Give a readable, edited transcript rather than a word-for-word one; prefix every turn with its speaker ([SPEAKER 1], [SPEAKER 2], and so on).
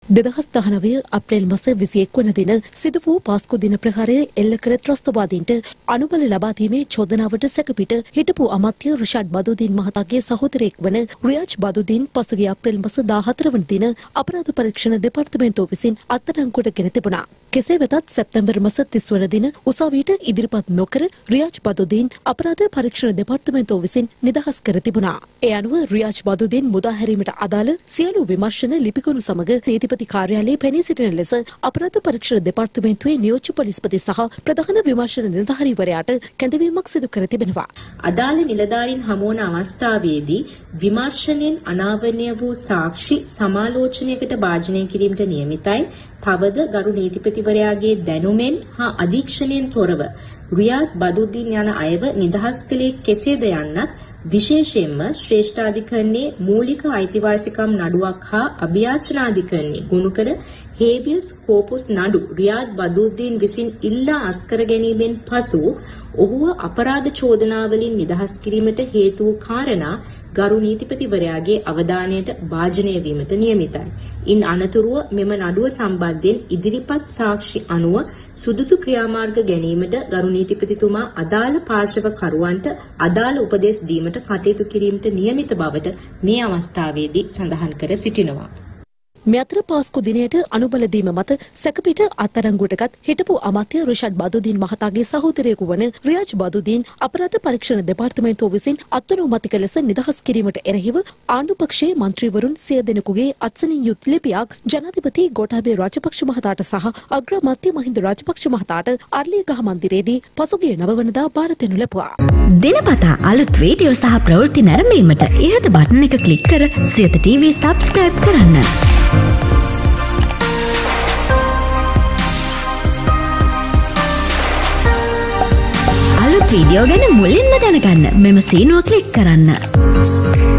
[SPEAKER 1] 2019 අප්‍රේල් මාස 21 වන දින සිදු වූ පාස්කු දින ප්‍රහාරය එල්ල කර ත්‍රස්තවාදීන්ට අනුබල ලබා දීමේ චෝදනාවට සැකපිට හිටපු අමාත්‍ය රිෂාඩ් බදුදීන් මහතාගේ සහෝදරයෙක් වන රියාජ් බදුදීන් පසුගිය අප්‍රේල් මාස 14 වන දින අපරාධ පරීක්ෂණ දෙපාර්තමේන්තුව විසින් අත්අඩංගුවට ගෙන තිබුණා. කෙසේ වෙතත් සැප්තැම්බර් මාස 30 වන දින උසාවියට ඉදිරිපත් නොකර රියාජ් බදුදීන් අපරාධ පරීක්ෂණ දෙපාර්තමේන්තුව විසින් නිදහස් කර තිබුණා. ඒ අනුව රියාජ් බදුදීන් මුදා හැරීමට අදාළ සියලු විමර්ශන ලිපිගොනු සමග නීතිපති කාර්යාලයේ පෙනී සිටින ලෙස අපරාධ පරීක්ෂණ දෙපාර්තමේන්තුවේ නියෝජ්‍ය පොලිස්පති සහ ප්‍රධාන විමර්ශන නිලධාරීවරයාට කැඳවීමක් සිදු කර තිබෙනවා.
[SPEAKER 2] අදාළ නිලධාරීන් හමුවන අවස්ථාවේදී විමර්ශනයෙන් අනාවරණය වූ සාක්ෂි සමාලෝචනයකට භාජනය කිරීමට නියමිතයි. තවද ගරු නීතිපතිවරයාගේ දැනුමෙන් හා අධීක්ෂණයෙන් තොරව රියාඩ් බදුදීන් යන අයව නිදහස් කළේ කෙසේද යන්නත් විශේෂයෙන්ම ශ්‍රේෂ්ඨාධිකරණයේ මූලික අයිතිවාසිකම් නඩුවක් හා අභියාචනාධිකරණයේ ගොනු කළ හේබියස් කෝපස් නඩු රියාඩ් බදුදීන් විසින් ඉල්ලා අස්කර ගැනීමෙන් පසු ඔහුව අපරාධ චෝදනාවලින් නිදහස් කිරීමට හේතු වූ කාරණා ගරු නීතිපතිවරයාගේ අවධානයට භාජනය වීමට නියමිතයි. ඉන් අනතුරුව මෙම නඩුව සම්බන්ධයෙන් ඉදිරිපත් සාක්ෂි අනුව සුදුසු ක්‍රියාමාර්ග ගැනීමට ගරු නීතිපතිතුමා අදාළ පාර්ශවකරුවන්ට අදාළ උපදෙස් දීමට කටයුතු කිරීමට නියමිත බවට මේ අවස්ථාවේදී සඳහන් කර සිටිනවා.
[SPEAKER 1] මේ අතර පාස්කු දිනයට අනුබල දීම මත සැකපිට අත්අඩංගුවටගත් හිටපු අමාත්‍ය රිෂාඩ් බදුදීන් මහතාගේ සහෝදරයෙකු වන රියාජ් බදුදීන් අපරාධ පරීක්ෂණ දෙපාර්තමේන්තුව විසින් අත්අනුමතික ලෙස නිදහස් කිරීමට එරෙහිව ආණ්ඩුපක්ෂයේ මන්ත්‍රීවරුන් 100 දෙනෙකුගේ අත්සනින් යුත් ලිපියක් ජනාධිපති ගෝඨාභය රාජපක්ෂ මහතාට සහ අග්‍රාමාත්‍ය මහින්ද රාජපක්ෂ මහතාට අර්ලියගහ මන්දිරයේදී පසුගිය 9 වෙනිදා බාර දෙනු ලැබුවා.
[SPEAKER 3] දිනපතා අලුත් වීඩියෝ සහ ප්‍රවෘත්ති නැරඹීමට ඉහත බටන් එක ක්ලික් කර සියත TV subscribe කරන්න. අලුත් වීඩියෝ ගැන මුලින්ම දැනගන්න මෙම සීනුව ක්ලික් කරන්න.